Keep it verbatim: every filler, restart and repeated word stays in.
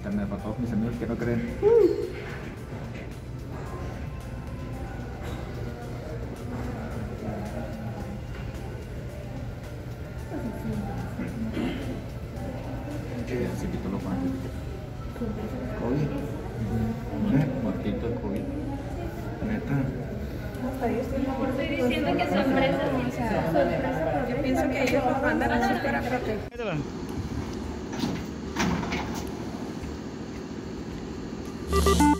internet para todos mis amigos que no creen. Que se quitó los guantes. COVID. ¿Eh? Muertito de COVID. Neta. Estoy diciendo que sorpresa, o sea, sorpresa, porque yo pienso que ellos los mandan así para proteger.